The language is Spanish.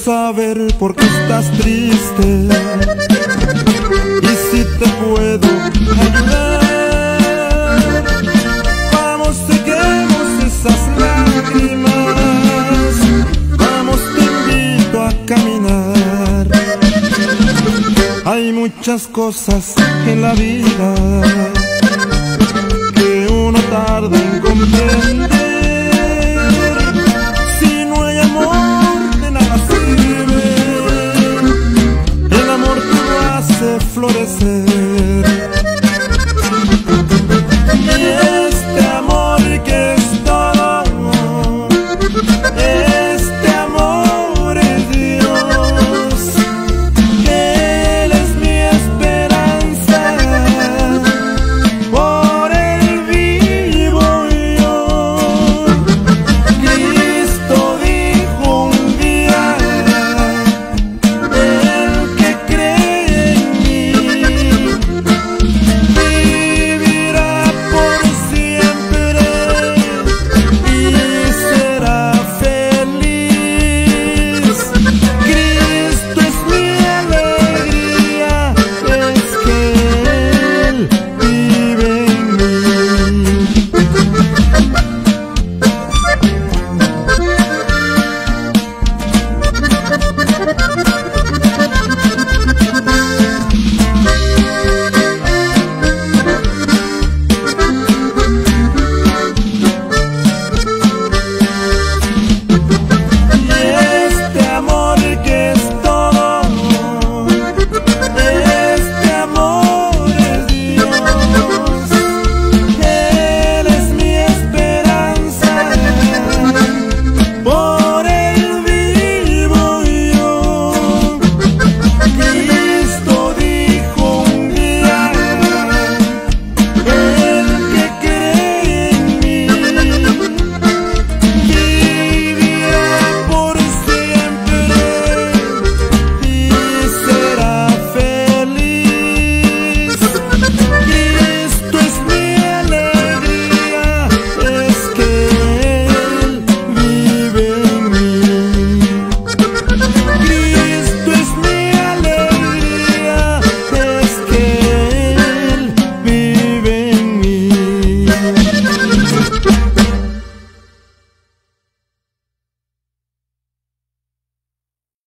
saber por qué estás triste y si te puedo ayudar. Vamos, sequemos esas lágrimas, vamos, te invito a caminar. Hay muchas cosas en la vida que uno tarda en comprender. Si no hay amor, de nada sirve. El amor te lo hace florecer.